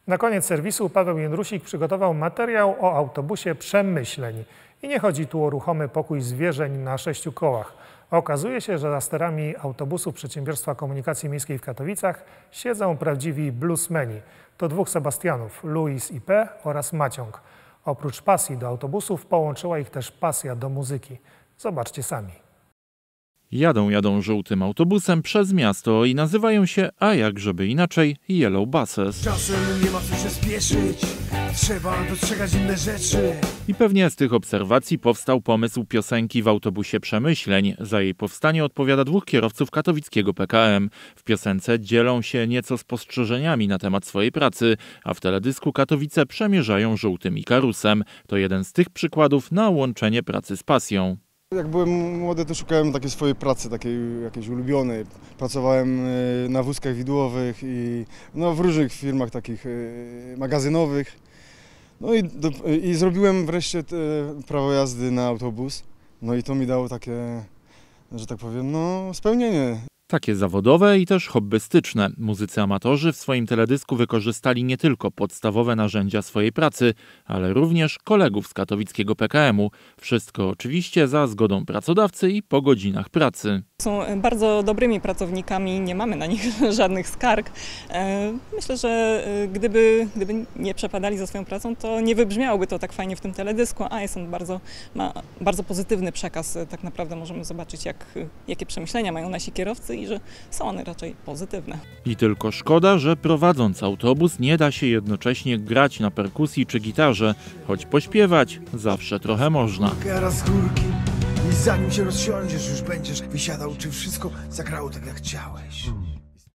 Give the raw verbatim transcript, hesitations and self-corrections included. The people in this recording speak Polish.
Na koniec serwisu Paweł Jędrusik przygotował materiał o autobusie Przemyśleń. I nie chodzi tu o ruchomy pokój zwierzeń na sześciu kołach. Okazuje się, że za sterami autobusu Przedsiębiorstwa Komunikacji Miejskiej w Katowicach siedzą prawdziwi bluesmeni. To dwóch Sebastianów, Luis i P oraz Maciąg. Oprócz pasji do autobusów połączyła ich też pasja do muzyki. Zobaczcie sami. Jadą, jadą żółtym autobusem przez miasto i nazywają się, a jak żeby inaczej, Yellow Buses. Czasem nie ma co się spieszyć, trzeba dostrzegać inne rzeczy. I pewnie z tych obserwacji powstał pomysł piosenki w autobusie Przemyśleń. Za jej powstanie odpowiada dwóch kierowców katowickiego P K M. W piosence dzielą się nieco spostrzeżeniami na temat swojej pracy, a w teledysku Katowice przemierzają żółtym Ikarusem. To jeden z tych przykładów na łączenie pracy z pasją. Jak byłem młody, to szukałem takiej swojej pracy, takiej jakiejś ulubionej. Pracowałem na wózkach widłowych i no, w różnych firmach takich magazynowych. No i, do, i zrobiłem wreszcie prawo jazdy na autobus. No i to mi dało takie, że tak powiem, no spełnienie. Takie zawodowe i też hobbystyczne. Muzycy amatorzy w swoim teledysku wykorzystali nie tylko podstawowe narzędzia swojej pracy, ale również kolegów z katowickiego P K M u. Wszystko oczywiście za zgodą pracodawcy i po godzinach pracy. Są bardzo dobrymi pracownikami, nie mamy na nich żadnych skarg. Myślę, że gdyby, gdyby nie przepadali za swoją pracą, to nie wybrzmiałoby to tak fajnie w tym teledysku, a jest on bardzo, ma bardzo pozytywny przekaz. Tak naprawdę możemy zobaczyć, jak, jakie przemyślenia mają nasi kierowcy i że są one raczej pozytywne. I tylko szkoda, że prowadząc autobus nie da się jednocześnie grać na perkusji czy gitarze, choć pośpiewać zawsze trochę można. Raz górki i zanim się rozsiądziesz, już będziesz wysiadał, czy wszystko zagrało tak jak chciałeś.